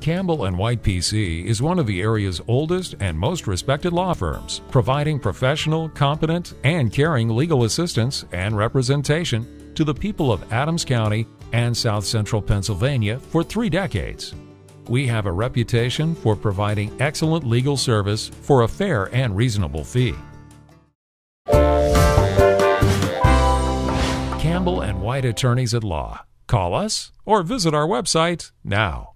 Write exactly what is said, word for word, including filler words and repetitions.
Campbell and White P C is one of the area's oldest and most respected law firms, providing professional, competent, and caring legal assistance and representation to the people of Adams County and South Central Pennsylvania for three decades. We have a reputation for providing excellent legal service for a fair and reasonable fee. Campbell and White Attorneys at Law. Call us or visit our website now.